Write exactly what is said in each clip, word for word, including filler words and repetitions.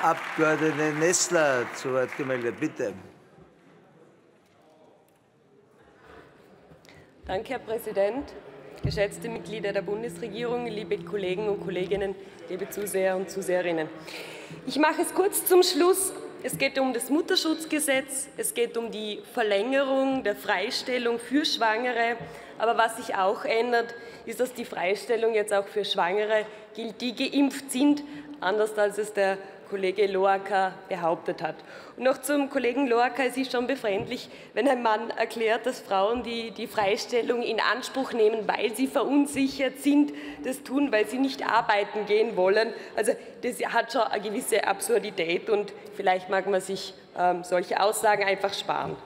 Abgeordnete Nestler zu Wort gemeldet. Bitte. Danke, Herr Präsident. Geschätzte Mitglieder der Bundesregierung, liebe Kollegen und Kolleginnen, liebe Zuseher und Zuseherinnen. Ich mache es kurz zum Schluss. Es geht um das Mutterschutzgesetz, es geht um die Verlängerung der Freistellung für Schwangere. Aber was sich auch ändert, ist, dass die Freistellung jetzt auch für Schwangere gilt, die geimpft sind, anders als es der Kollege Loacker behauptet hat. Und noch zum Kollegen Loacker: Es ist schon befremdlich, wenn ein Mann erklärt, dass Frauen die, die Freistellung in Anspruch nehmen, weil sie verunsichert sind, das tun, weil sie nicht arbeiten gehen wollen. Also das hat schon eine gewisse Absurdität, und vielleicht mag man sich ähm, solche Aussagen einfach sparen.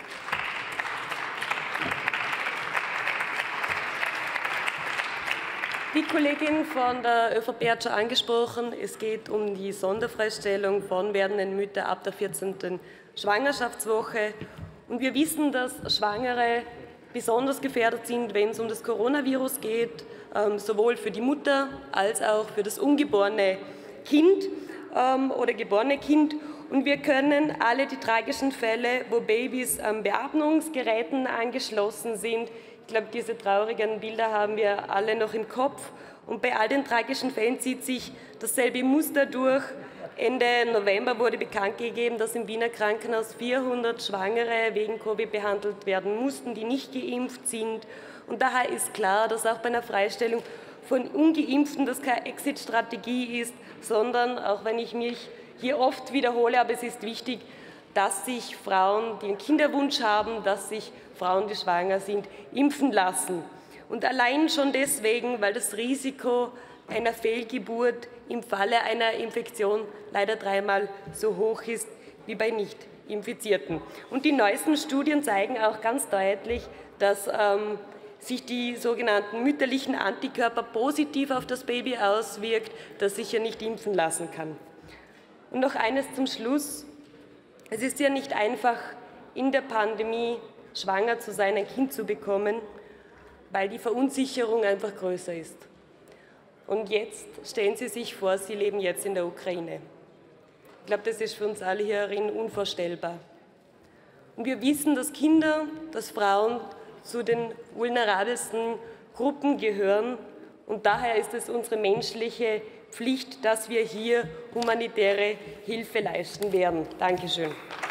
Die Kollegin von der ÖVP hat schon angesprochen, es geht um die Sonderfreistellung von werdenden Müttern ab der vierzehnten Schwangerschaftswoche. Und wir wissen, dass Schwangere besonders gefährdet sind, wenn es um das Coronavirus geht, sowohl für die Mutter als auch für das ungeborene Kind oder geborene Kind. Und wir können alle die tragischen Fälle, wo Babys an Beatmungsgeräten angeschlossen sind, ich glaube, diese traurigen Bilder haben wir alle noch im Kopf. Und bei all den tragischen Fällen zieht sich dasselbe Muster durch. Ende November wurde bekannt gegeben, dass im Wiener Krankenhaus vierhundert Schwangere wegen Covid behandelt werden mussten, die nicht geimpft sind. Und daher ist klar, dass auch bei einer Freistellung von Ungeimpften das keine Exit-Strategie ist, sondern, auch wenn ich mich hier oft wiederhole, aber es ist wichtig, dass sich Frauen, die einen Kinderwunsch haben, dass sich Frauen, die schwanger sind, impfen lassen. Und allein schon deswegen, weil das Risiko einer Fehlgeburt im Falle einer Infektion leider dreimal so hoch ist wie bei Nicht-Infizierten. Und die neuesten Studien zeigen auch ganz deutlich, dass ähm, sich die sogenannten mütterlichen Antikörper positiv auf das Baby auswirkt, das sich ja nicht impfen lassen kann. Und noch eines zum Schluss. Es ist ja nicht einfach, in der Pandemie schwanger zu sein, ein Kind zu bekommen, weil die Verunsicherung einfach größer ist. Und jetzt stellen Sie sich vor, Sie leben jetzt in der Ukraine. Ich glaube, das ist für uns alle hierin unvorstellbar. Und wir wissen, dass Kinder, dass Frauen zu den vulnerabelsten Gruppen gehören. Und daher ist es unsere menschliche Pflicht, dass wir hier humanitäre Hilfe leisten werden. Dankeschön.